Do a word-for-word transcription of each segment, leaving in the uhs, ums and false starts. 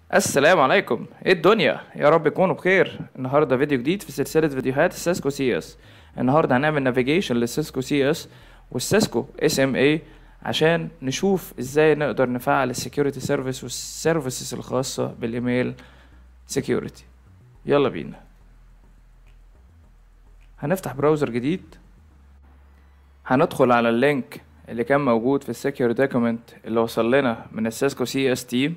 السلام عليكم. ايه الدنيا؟ يا رب تكونوا بخير. النهارده فيديو جديد في سلسله فيديوهات السيسكو سي اس. النهارده هنعمل نافيجيشن للسيسكو سي اس والسيسكو اس ام اي عشان نشوف ازاي نقدر نفعل السكيورتي سيرفيس والسيرفيسز الخاصه بالايميل سكيورتي. يلا بينا. هنفتح براوزر جديد، هندخل على اللينك اللي كان موجود في السكيور دوكيمنت اللي وصل لنا من السيسكو سي اس تيم.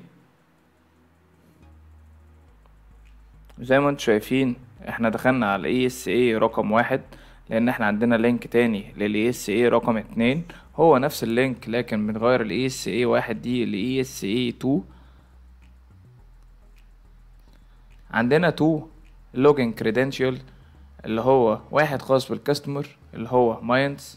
زي ما انتم شايفين احنا دخلنا على الاي اس اي رقم واحد، لان احنا عندنا لينك تاني للاي اس اي رقم اتنين، هو نفس اللينك لكن بنغير الاي اس اي واحد دي لاي اس اي اتنين. عندنا اتنين لوجن كريدنشال اللي هو واحد خاص بالكاستمر اللي هو ماينز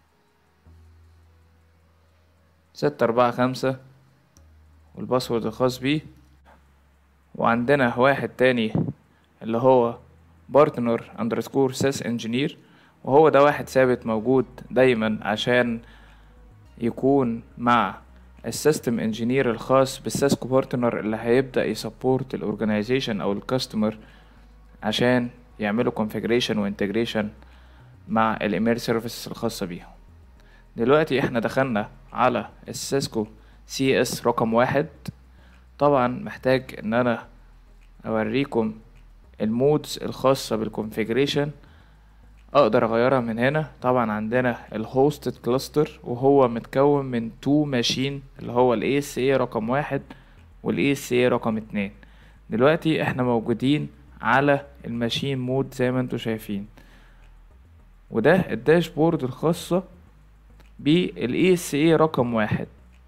ستة اربعة خمسة والباسورد الخاص بيه، وعندنا واحد تاني اللي هو بارتنر اندرسكور سيس انجينير، وهو ده واحد ثابت موجود دايما عشان يكون مع السيستم انجينير الخاص بالسيسكو بارتنر اللي هيبدأ يسبورت الاورجنايزيشن او الكاستمر عشان يعملوا كونفيجريشن وانتجريشن مع الايميل سيرفيسز الخاصة بيهم. دلوقتي احنا دخلنا على السيسكو سي اس رقم واحد. طبعا محتاج ان انا اوريكم المودز الخاصة بالكونفيجريشن، اقدر اغيرها من هنا. طبعا عندنا الهوستد كلاستر وهو متكون من تو ماشين اللي هو الاي اس اي رقم واحد والاي اس اي رقم اتنين. دلوقتي احنا موجودين على الماشين مود زي ما انتوا شايفين، وده الداشبورد الخاصة بالاي اس اي رقم واحد.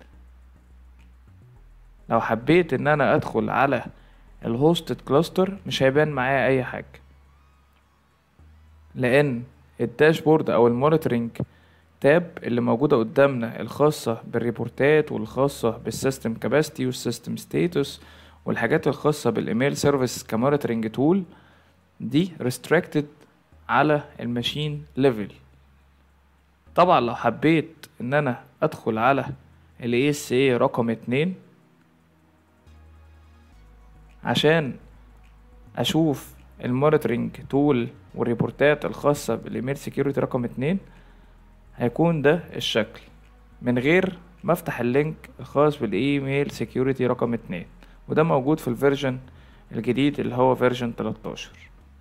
لو حبيت ان انا ادخل على الهوستد كلاستر مش هيبان معايا اي حاجة، لان الداشبورد او المونيتورنج تاب اللي موجودة قدامنا الخاصة بالريبورتات والخاصة بالسيستم كاباسيتي والسيستم ستاتوس والحاجات الخاصة بالايميل سيرفيس كمونيتورنج تول دي restricted على الماشين ليفل. طبعا لو حبيت ان انا ادخل على ال إيه إس إيه رقم اتنين عشان اشوف المونيتورنج تول والريبورتات الخاصة بالايميل سيكيورتي رقم اتنين، هيكون ده الشكل من غير ما افتح اللينك الخاص بالايميل سيكيورتي رقم اتنين، وده موجود في الفيرجن الجديد اللي هو فيرجن تلتاشر.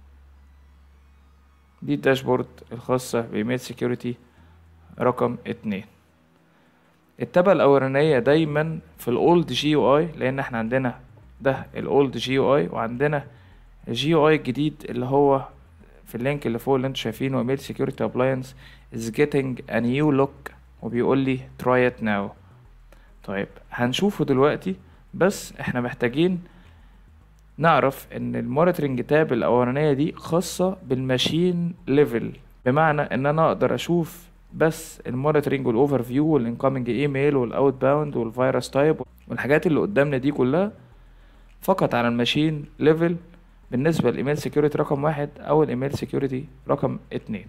دي الداشبورد الخاصة بايميل سيكيورتي رقم اتنين. التابة الاولانية دايما في الاولد جي او اي، لان احنا عندنا ده الاولد جي او اي وعندنا الجي او اي الجديد اللي هو في اللينك اللي فوق اللي انتوا شايفينه ايميل سيكيورتي ابلاينس is getting a new look، وبيقول لي try it now. طيب هنشوفه دلوقتي، بس احنا محتاجين نعرف ان المونيتورنج تاب الاولانيه دي خاصه بالماشين ليفل، بمعنى ان انا اقدر اشوف بس المونيتورنج والاوفر فيو والانكoming ايميل والاوت باوند والفيروس تايب والحاجات اللي قدامنا دي كلها فقط على الماشين ليفل بالنسبه للايميل سيكيورتي رقم واحد او الايميل سيكيورتي رقم اتنين.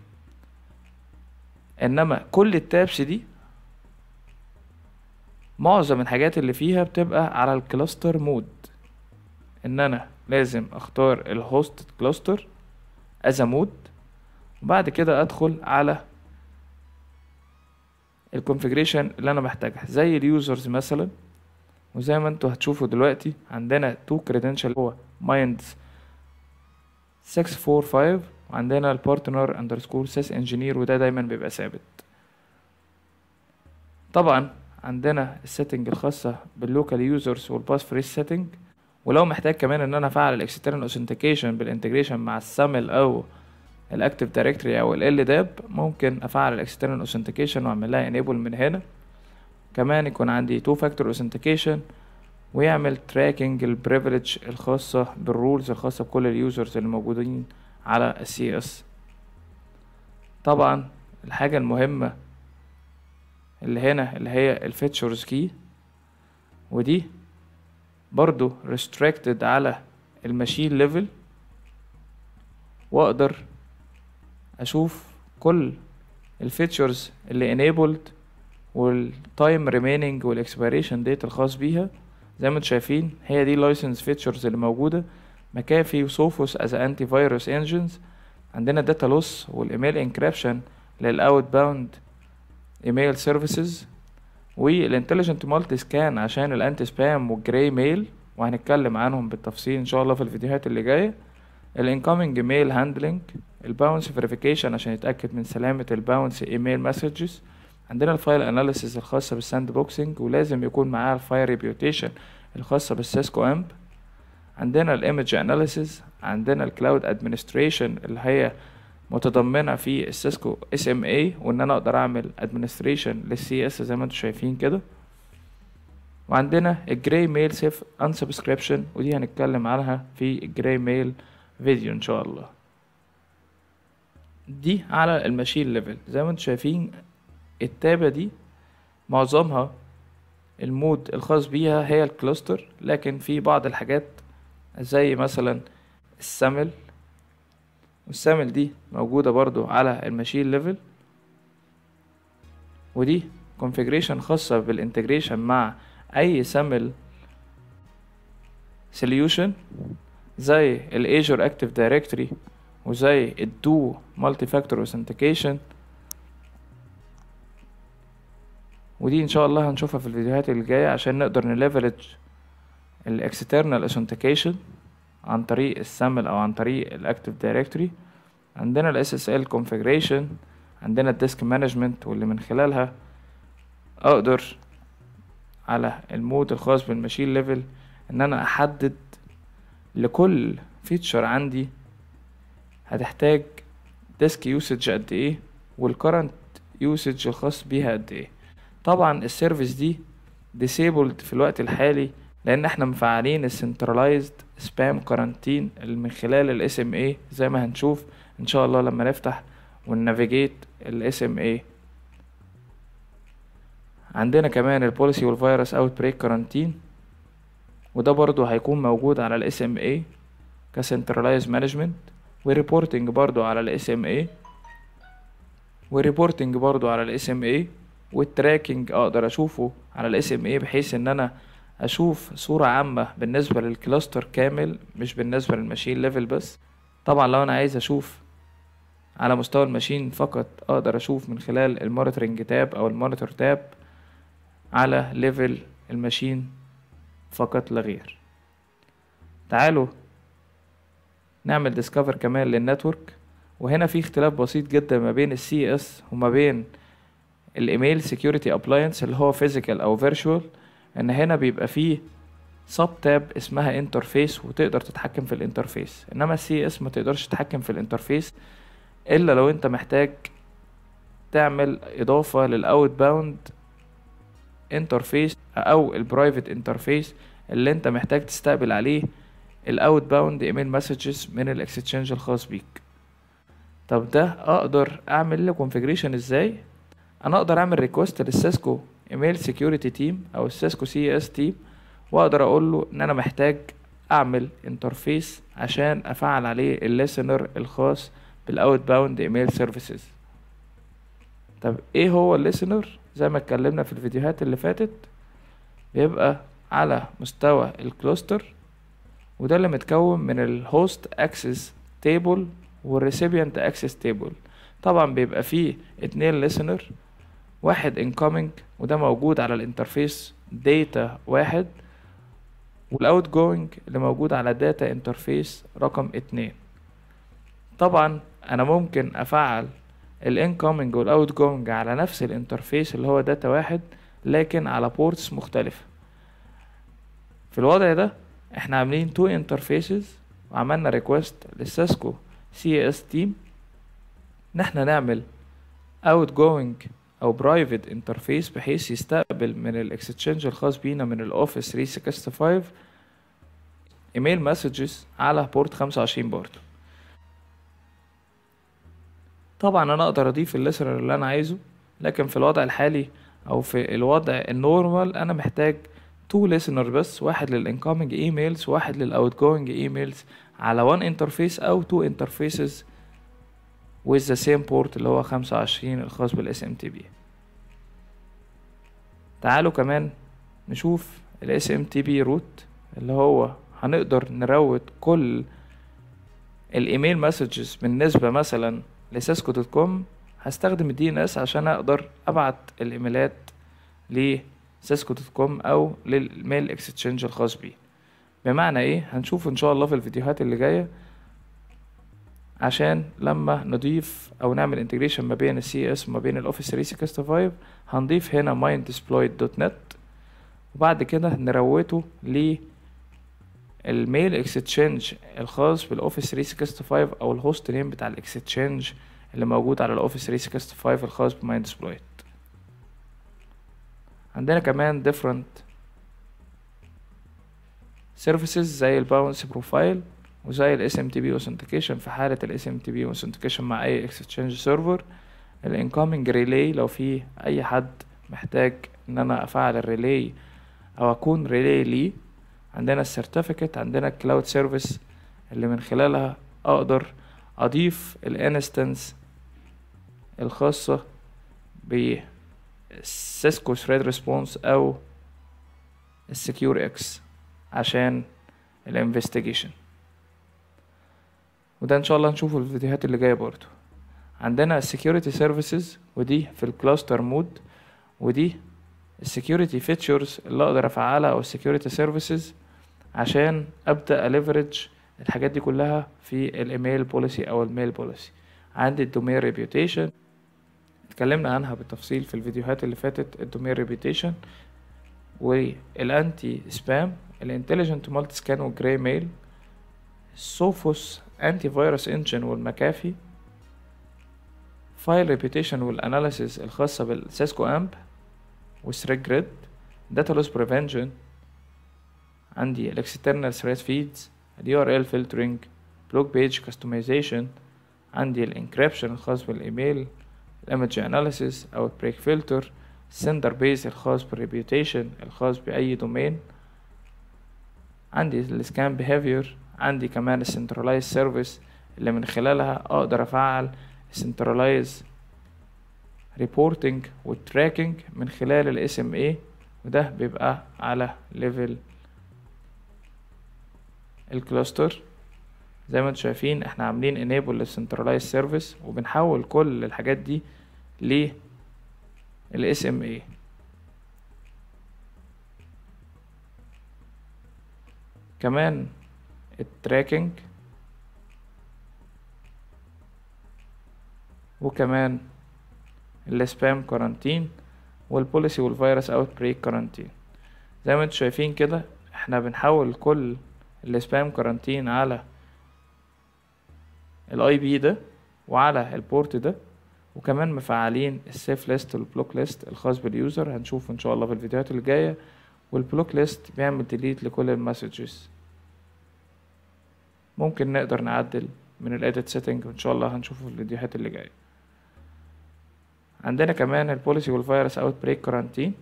انما كل التابس دي معظم الحاجات اللي فيها بتبقى على الكلاستر مود، ان انا لازم اختار الهوست كلاستر از مود، وبعد كده ادخل على الكونفيجريشن اللي انا محتاجها زي اليوزرز مثلا. وزي ما انتوا هتشوفوا دلوقتي عندنا تو كريدنشال هو مايندز ستة أربعة خمسة، وعندنا البارتنر اندرسكور سيس انجينير وده دايما بيبقى ثابت. طبعا عندنا السيتنج الخاصة باللوكال يوزرز والباس فريز سيتنج، ولو محتاج كمان ان انا افعل الاكسترنال اوثنتيكيشن بالانتجريشن مع السامل او الاكتيف دايركتوري او ال داب، ممكن افعل الاكسترنال اوثنتيكيشن واعمل لها انيبل من هنا. كمان يكون عندي تو فاكتور اوثنتيكيشن ويعمل تراكنج البريفليج الخاصة بالرولز الخاصة بكل اليوزرز اللي موجودين على السي اس. طبعا الحاجة المهمة اللي هنا اللي هي الفيتشرز كي، ودي برضو restricted على الماشين ليفل، واقدر اشوف كل الفيتشرز اللي enabled والتايم remaining والاكسبيريشن ديت الخاص بيها زي ما انتم شايفين هي دي لايسنس فيتشرز اللي موجودة: مكافي وسوفوس as anti virus engines. عندنا data loss والايميل انكريبشن للاوت باوند ايميل سيرفيسز، والانتليجنت مالتي سكان عشان الانتي سبام والجراي ميل، وهنتكلم عنهم بالتفصيل ان شاء الله في الفيديوهات اللي جايه. الانكoming ميل هاندلنج، الباونس فيريفيكيشن عشان يتاكد من سلامه الباونس ايميل مسجز. عندنا الفايل اناليسيس الخاصه بالساند بوكسنج، ولازم يكون معاها الفايل ريبيوتيشن الخاصه بالسيسكو امب. عندنا الايمج اناليسيس، عندنا الكلاود ادمنستريشن اللي هي متضمنه في السيسكو اس ام اي، وان انا اقدر اعمل ادمنستريشن للسي اس زي ما انتم شايفين كده. وعندنا الجراي ميل سيف انسبسكريبشن، ودي هنتكلم عنها في الجراي ميل فيديو ان شاء الله. دي على الماشين ليفل زي ما انتم شايفين. التابة دي معظمها المود الخاص بيها هي الكلاستر، لكن في بعض الحاجات زي مثلا السامل، والسامل دي موجودة برضو على الماشين ليفل، ودي configuration خاصة بالانتجريشن مع اي سامل solution زي ال Azure Active Directory وزي ال Do Multi-Factor Authentication، ودي ان شاء الله هنشوفها في الفيديوهات اللي جاية عشان نقدر نليفرج ال External Authentication عن طريق السامل او عن طريق ال Active Directory. عندنا ال إس إس إل Configuration، عندنا ال Disk Management، واللي من خلالها اقدر على المود الخاص بالماشين ليفل ان انا احدد لكل فيتشر عندي هتحتاج ديسك يوسج قد ايه والكرنت يوسج الخاص بيها قد ايه. طبعا السيرفيس دي disabled في الوقت الحالي لان احنا مفعلين السنترلايزد سبام كارانتين من خلال ال إس إم إيه زي ما هنشوف ان شاء الله لما نفتح وننافيجيت ال إس إم إيه. عندنا كمان البوليسي والفيروس اوت بريك كارانتين، وده برضو هيكون موجود على ال إس إم إيه كسنترلايز مانجمنت، وريبورتنج برضو على ال إس إم إيه، وريبورتنج برضو على ال إس إم إيه، والتراكنج اقدر اشوفه على ال إس إم إيه بحيث ان انا اشوف صورة عامة بالنسبة للكلاستر كامل مش بالنسبة للماشين ليفل بس. طبعا لو انا عايز اشوف على مستوى الماشين فقط اقدر اشوف من خلال المونيتورنج تاب او المونيتور تاب على ليفل الماشين فقط لا غير. تعالوا نعمل ديسكفر كمان للنتورك، وهنا في اختلاف بسيط جدا ما بين السي اس وما بين الايميل سيكيورتي ابلاينس اللي هو فيزيكال او فيرتشوال، ان هنا بيبقى فيه سب تاب اسمها انترفيس وتقدر تتحكم في الانترفيس، انما السي اس ما تقدرش تتحكم في الانترفيس الا لو انت محتاج تعمل اضافة للاوت باوند انترفيس او البرايفت انترفيس اللي انت محتاج تستقبل عليه الاوت باوند ايميل مسجز من الاكستشينج الخاص بيك. طب ده اقدر اعمل له كونفيجريشن ازاي؟ انا اقدر اعمل ريكوست للسيسكو ايميل سيكيورتي تيم او السيسكو سي اس تيم، واقدر اقول له ان انا محتاج اعمل انترفيس عشان افعل عليه الليسنر الخاص بالاوت باوند ايميل سيرفيسز. طب ايه هو الليسنر؟ زي ما اتكلمنا في الفيديوهات اللي فاتت، بيبقى على مستوى الكلاستر، وده اللي متكون من الهوست اكسس تيبل والريسيبيانت اكسس تيبل. طبعا بيبقى فيه اتنين listener، واحد incoming وده موجود على الانترفيس داتا واحد، والاوت جوينج اللي موجود على داتا انترفيس رقم اتنين. طبعا انا ممكن افعل الانكومينج والاوت جوينج على نفس الانترفيس اللي هو داتا واحد لكن على بورتس مختلفة. في الوضع ده احنا عاملين تو انترفيسز وعملنا ريكوست للسيسكو سي اس تيم ان احنا نعمل اوت جوينج او برايفت انترفيس بحيث يستقبل من الاكستشينج الخاص بينا من الاوفيس ثلاثمية وخمسة وستين ايميل مسجز على بورت خمسة وعشرين برضه. طبعا انا اقدر اضيف الليسنر اللي انا عايزه، لكن في الوضع الحالي او في الوضع النورمال انا محتاج تو listener بس، واحد للانكومينج ايميلز وواحد للاوت جوينج ايميلز على وان انترفيس او تو انترفيسز with the same port اللي هو خمسة وعشرين الخاص بالاس ام تي بي. تعالوا كمان نشوف ال إس إم تي بي route اللي هو هنقدر نروت كل الايميل مسجز بالنسبة مثلا لسيسكو دوت كوم. هستخدم الدي ان اس عشان اقدر ابعت الايميلات لسيسكو دوت كوم او للميل اكستشينج الخاص بيه. بمعنى ايه؟ هنشوف ان شاء الله في الفيديوهات اللي جاية عشان لما نضيف او نعمل انتجريشن ما بين السي اس وما بين الاوفيس ثلاثمية وخمسة وستين هنضيف هنا mindsploit دوت نت وبعد كده نروته للميل اكستشينج الخاص بالاوفيس ثلاثمية وخمسة وستين او الهوست نيم بتاع الاكستشينج اللي موجود على الاوفيس ثلاثمية وخمسة وستين الخاص بمايندسبلويت. عندنا كمان different services زي الباونس بروفايل وزي ال إس إم تي بي authentication في حالة ال إس إم تي بي authentication مع اي exchange server. ال incoming relay لو في اي حد محتاج ان انا افعل الريلي او اكون ريلي ليه. عندنا السيرتيفيكت، عندنا الكلاود سيرفيس اللي من خلالها اقدر اضيف الانستنس الخاصة ب سيسكو ثريد ريسبونس او السكيور اكس عشان الانفستيجيشن، وده ان شاء الله هنشوفه في الفيديوهات اللي جايه برضو. عندنا السكيورتي سيرفيسز ودي في الكلاستر مود، ودي السكيورتي فيتشرز اللي اقدر افعلها او السكيورتي سيرفيسز عشان ابدا اليفرج الحاجات دي كلها في الايميل بوليسي او الميل بوليسي. عندي الدومين ريبيوتيشن اتكلمنا عنها بالتفصيل في الفيديوهات اللي فاتت، الدومين ريبيوتيشن والانتي سبام، الانتليجنت مالتي سكان والجراي ميل، السوفوس انتي فيروس انجن والمكافي، فايل ريبيوتيشن والاناليسيس الخاصة بالسيسكو امب والثريد جريد، داتا لوس بريفنشن، عندي الاكسترنال ثريد فيدز، اليو ار ال فلترنج، بلوك بيج كاستمايزيشن، عندي الانكريبشن الخاص بالايميل، الايمج اناليسيس او بريك فلتر، السندر بيز الخاص بالريبيوتيشن الخاص باي دومين، عندي السكان بيهافير، عندي كمان السنترلايز سيرفيس اللي من خلالها اقدر افعل السنترلايز ريبورتنج والتراكنج من خلال ال إس إم إيه، وده بيبقى على ليفل الكلاستر. زي ما انتم شايفين احنا عاملين enable للسنترلايز سيرفيس وبنحول كل الحاجات دي لل إس إم إيه. كمان التراكنج وكمان السبام كارانتين والبوليسي والفيروس اوت بريك كارانتين. زي ما انتم شايفين كده احنا بنحول كل السبام كارانتين على الاي بي ده وعلى البورت ده، وكمان مفعلين السيف ليست والبلوك ليست الخاص باليوزر، هنشوفه ان شاء الله في الفيديوهات اللي جايه. والبلوك ليست بيعمل ديليت لكل المسجز. ممكن نقدر نعدل من الاديت سيتنج وان شاء الله هنشوفه في الفيديوهات اللي جايه. عندنا كمان البوليسي والفيروس اوت بريك كارانتين،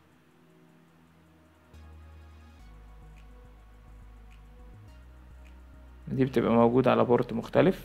دي بتبقى موجودة على بورت مختلف،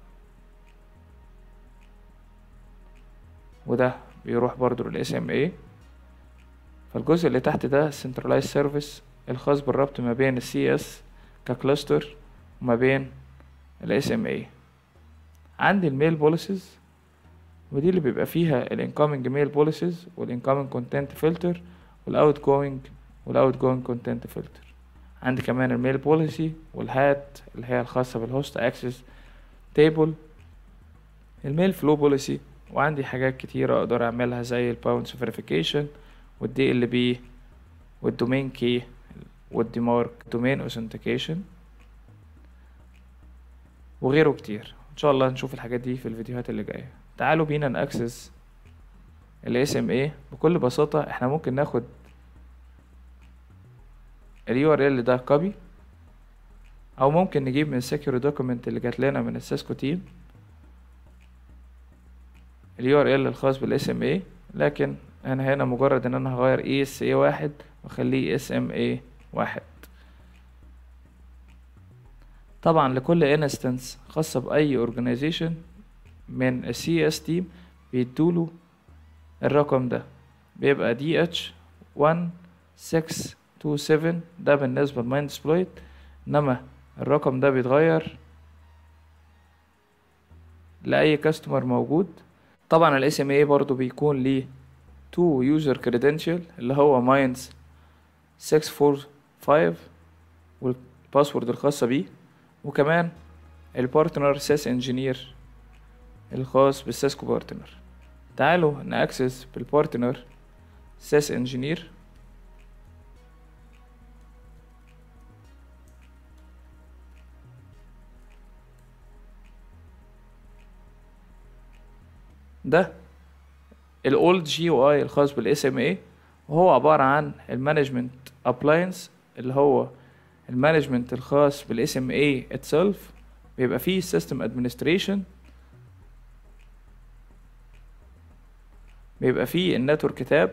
وده بيروح برضو لل إس إم إيه. فالجزء اللي تحت ده centralized service الخاص بالربط ما بين ال سي إس ككلاستر وما بين ال إس إم إيه. عندي الميل بوليسيز ودي اللي بيبقى فيها ال incoming mail policies وال incoming content filter وال outgoing وال outgoing content filter. عندي كمان الميل بوليسي والهات اللي هي الخاصة بالهوست اكسس تيبل، الميل فلو بوليسي، وعندي حاجات كتيرة اقدر اعملها زي الباونس فيريفيكيشن والدي ال بي والدومين كي والديمارك دومين اوثنتيكيشن وغيره كتير. ان شاء الله نشوف الحاجات دي في الفيديوهات اللي جاية. تعالوا بينا ناكسس ال إس إم إيه. بكل بساطة احنا ممكن ناخد ال يو ار ال ده كوبي، او ممكن نجيب من السكيور دوكيمنت اللي جات لنا من السيسكو تيم ال يو ار ال الخاص بال إس إم إيه، لكن انا هنا مجرد ان انا هغير إي إس إيه واحد واخليه إس إم إيه واحد. طبعا لكل انستنس خاصة باي اورجانيزيشن من ال سي إس تيم بيدوله الرقم ده، بيبقى دي اتش واحد ستة اتنين سبعة ده بالنسبة لمايند سبلويت، انما الرقم ده بيتغير لأي كاستمر موجود. طبعا ال إس إم إيه برضو بيكون ليه تو يوزر كريدنشال اللي هو مايندز ستة فور خمسة والباسورد الخاصة بيه، وكمان البارتنر سيس انجينير الخاص بالسيسكو بارتنر. تعالوا نأكسس بالبارتنر سيس انجينير. ده الاولد جي يو اي الخاص بالاس ام اي، وهو عبارة عن المانجمنت ابلاينس اللي هو المانجمنت الخاص بالاس ام اي اتسلف. بيبقى فيه سيستم ادمنستريشن، بيبقى فيه النتورك تاب،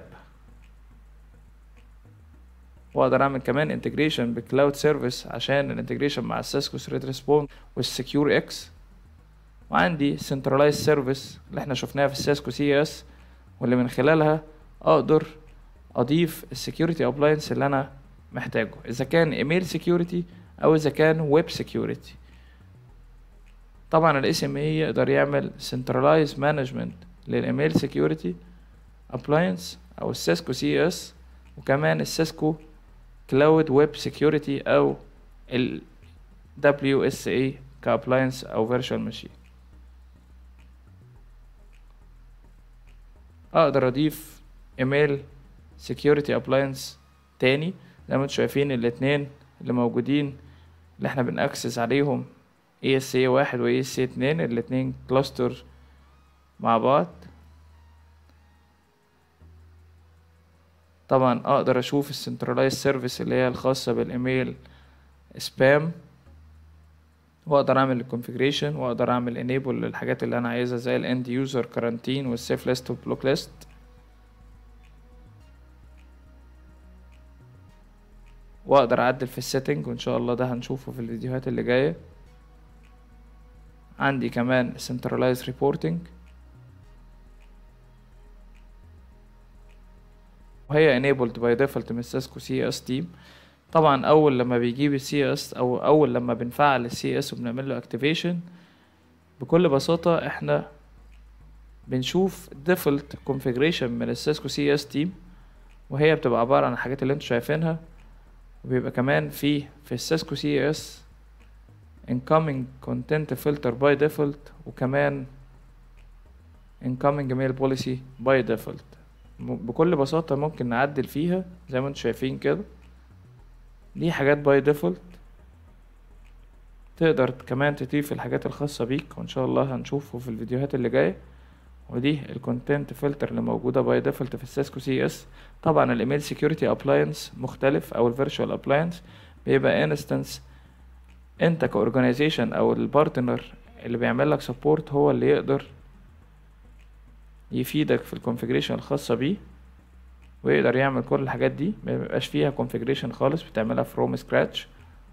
واقدر اعمل كمان انتجريشن بالكلاود سيرفيس عشان الانتجريشن مع السيسكو ثريت ريسبونس والسكيور اكس، وعندي سنترلايز سيرفيس اللي احنا شفناها في السيسكو سي اس، واللي من خلالها اقدر اضيف السكيورتي ابلاينس اللي انا محتاجه، اذا كان ايميل سكيورتي او اذا كان ويب سكيورتي. طبعا الاس ام اي يقدر يعمل سنترلايز مانجمنت للايميل سكيورتي ابلاينس او السيسكو سي اس، وكمان السيسكو كلاود ويب سكيورتي او ال دبليو اس اي كابلاينس او فيرتشوال ماشين. اقدر اضيف ايميل سكيورتي ابلاينس تاني زي ما انتم شايفين الاتنين اللي موجودين اللي احنا بنأكسس عليهم إي إس إيه واحد و إي إس إيه اتنين، الاتنين كلاستر مع بعض. طبعا اقدر اشوف السنترلايز سيرفيس اللي هي الخاصة بالايميل سبام، واقدر اعمل الكونفيجريشن واقدر اعمل انيبل للحاجات اللي انا عايزها زي الاند يوزر كارانتين والسيف ليست والبلوك ليست. واقدر اعدل في السيتنج، وان شاء الله ده هنشوفه في الفيديوهات اللي جايه. عندي كمان centralized reporting، وهي enabled by default من Cisco سي إس team. طبعا اول لما بيجيب السي اس او اول لما بنفعل السي اس وبنعمل له activation، بكل بساطه احنا بنشوف default configuration من السيسكو سي اس team، وهي بتبقى عباره عن الحاجات اللي انتوا شايفينها. وبيبقى كمان في في السيسكو سي اس incoming content filter by default، وكمان incoming mail policy by default. بكل بساطة ممكن نعدل فيها زي ما انتم شايفين كده. دي حاجات by default، تقدر كمان تضيف الحاجات الخاصة بيك، وان شاء الله هنشوفه في الفيديوهات اللي جاية. ودي الكونتنت فلتر اللي موجودة باي ديفولت في السيسكو سي اس. طبعا الايميل سيكيورتي ابلاينس مختلف، او الفيرتشوال ابلاينس بيبقى انستنس انت كاورجانيزيشن او البارتنر اللي بيعمل لك سبورت هو اللي يقدر يفيدك في الكونفيجريشن الخاصة بيه، ويقدر يعمل كل الحاجات دي. ما بيبقاش فيها كونفيجريشن خالص، بتعملها فروم سكراتش.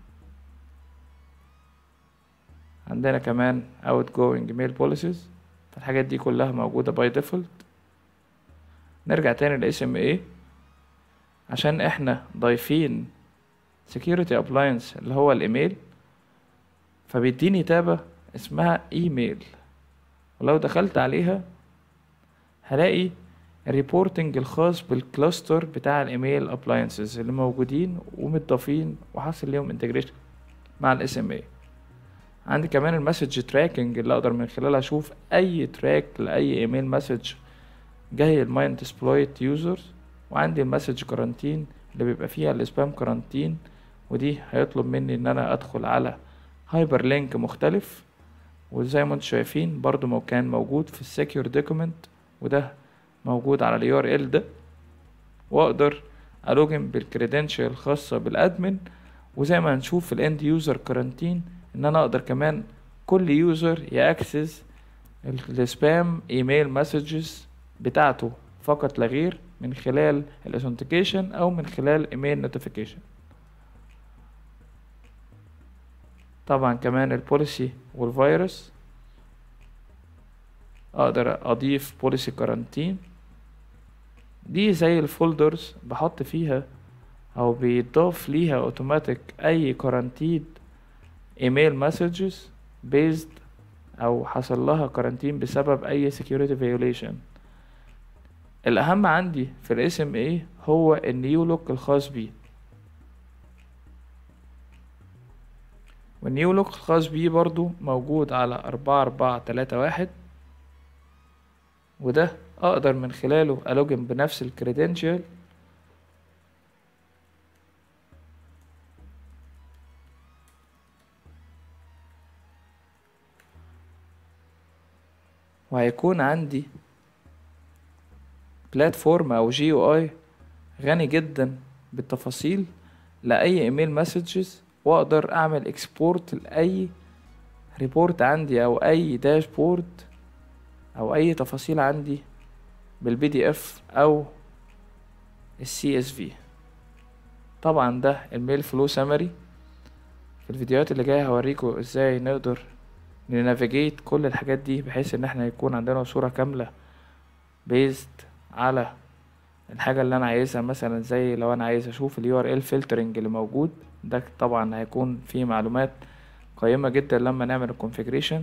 عندنا كمان outgoing mail policies، فالحاجات دي كلها موجودة باي ديفولت. نرجع تاني ل إس إم إيه عشان احنا ضايفين security appliance اللي هو الايميل، فبيديني تابة اسمها ايميل، ولو دخلت عليها هلاقي الريبورتنج الخاص بالكلاستر بتاع الايميل ابلاينسز اللي موجودين ومتضافين وحاصل ليهم انتجريشن مع الاس ام اي. عندي كمان المسج تراكنج اللي اقدر من خلالها اشوف اي تراك لاي ايميل مسج جاي المايند سبلويت يوزرز. وعندي المسج كارانتين اللي بيبقى فيها السبام كارانتين، ودي هيطلب مني ان انا ادخل على هايبر لينك مختلف، وزي ما انتم شايفين برضو كان موجود في السكيور دوكيمنت، وده موجود على اليو ار ال ده. واقدر الوجن بالكريدنشال الخاصة بالادمن، وزي ما هنشوف في الاند يوزر كارانتين ان انا اقدر كمان كل يوزر ياكسس السبام ايميل مسجز بتاعته فقط لا غير من خلال الاثنتيكيشن او من خلال ايميل نوتيفيكيشن. طبعا كمان البوليسي والفيروس، اقدر اضيف بوليسي كارانتين. دي زي الفولدرز بحط فيها او بيضاف ليها اوتوماتيك اي كارانتيد ايميل مسجز بيزد او حصل لها كارانتين بسبب اي security violation. الاهم عندي في ال إس إم إيه هو النيو لوك الخاص بيه، والنيو لوك الخاص بيه برضو موجود على أربعة أربعة تلاتة واحد، وده اقدر من خلاله الوجن بنفس الكريدنشال وهيكون عندي بلاتفورم او جي او اي غني جدا بالتفاصيل لاي ايميل مسجز، واقدر اعمل اكسبورت لاي ريبورت عندي او اي داشبورد او اي تفاصيل عندي بالبي دي اف او السي اس في. طبعا ده الميل فلو سمري. في الفيديوهات اللي جايه هوريكم ازاي نقدر ننافيجيت كل الحاجات دي بحيث ان احنا يكون عندنا صوره كامله بيزد على الحاجه اللي انا عايزها. مثلا زي لو انا عايز اشوف اليو ار ال فلترنج اللي موجود ده، طبعا هيكون فيه معلومات قيمه جدا لما نعمل الكونفيجريشن.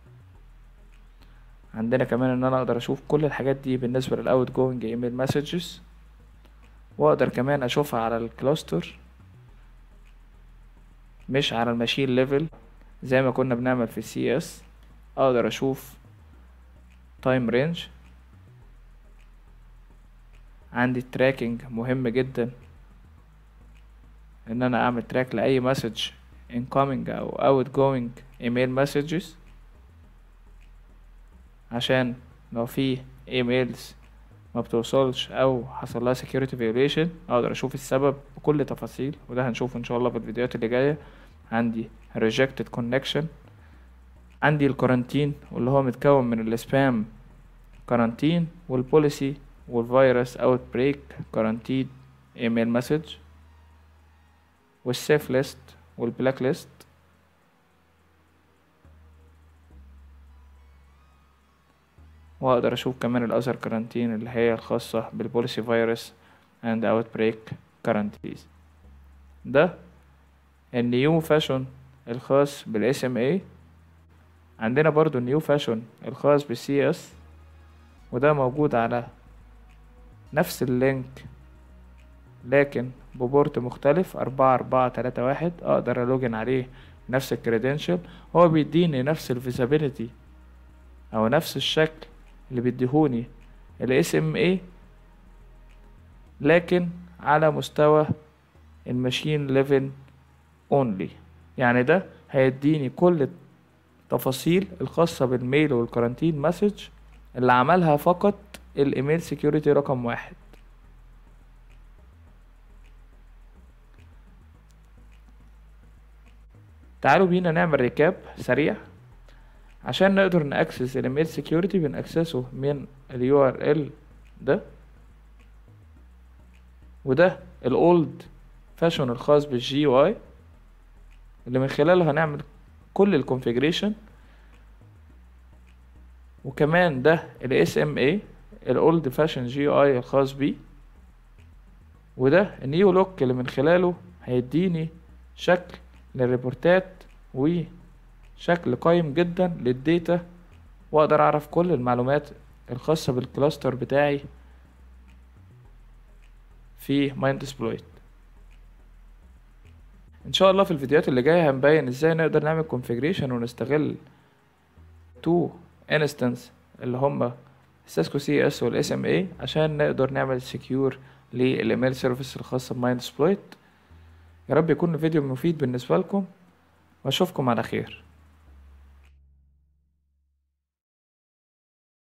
عندنا كمان ان انا اقدر اشوف كل الحاجات دي بالنسبه للاوت جوينج ايميل مسجز، واقدر كمان اشوفها على الكلاستر مش على الماشين ليفل زي ما كنا بنعمل في السي اس. اقدر اشوف تايم رينج. عندي تراكنج مهم جدا ان انا اعمل تراك لاي مسج incoming او outgoing ايميل مسجز، عشان لو في ايميلز ما بتوصلش او حصل لها security violation اقدر اشوف السبب بكل تفاصيل، وده هنشوفه ان شاء الله في الفيديوهات اللي جايه. عندي rejected connection، عندي الكارانتين واللي هو متكون من السبام كارانتين والبوليسي والفيروس اوت بريك كارانتيد ايميل مسج والسيف ليست والبلاك ليست. واقدر اشوف كمان الاذر كارانتين اللي هي الخاصة بالبوليسي فيروس اند اوت بريك كارانتيز. ده النيو فاشون الخاص بالاس ام اي. عندنا برضو النيو فاشون الخاص بالسي اس، وده موجود على نفس اللينك لكن ببورت مختلف أربعة أربعة تلاتة واحد. اقدر الوجن عليه نفس الكريدنشال، هو بيديني نفس الفيزابيليتي او نفس الشكل اللي بيديهوني ال إس إم إيه لكن على مستوى الماشين ليفل اونلي. يعني ده هيديني كل التفاصيل الخاصة بالميل والكارانتين مسج اللي عملها فقط الايميل سيكيورتي رقم واحد. تعالوا بينا نعمل ريكاب سريع عشان نقدر نأكسس الايميل سيكيورتي. بنأكسسه من اليو ار ال ده، وده الاولد فاشون الخاص بالجي يو اي اللي من خلاله هنعمل كل الكونفيجريشن. وكمان ده ال إس إم إيه الاولد فاشون جي يو اي الخاص بيه، وده النيو لوك اللي من خلاله هيديني شكل للريبورتات وشكل قايم جدا للديتا، واقدر اعرف كل المعلومات الخاصة بالكلاستر بتاعي في مايندسبلويت. ان شاء الله في الفيديوهات اللي جايه هنبين ازاي نقدر نعمل كونفيجريشن ونستغل تو انستنس اللي هما السيسكو سي اس والاس ام اي عشان نقدر نعمل سكيور للايميل سيرفيس الخاصه بمايندسبلويت. يا رب يكون الفيديو مفيد بالنسبه لكم واشوفكم على خير.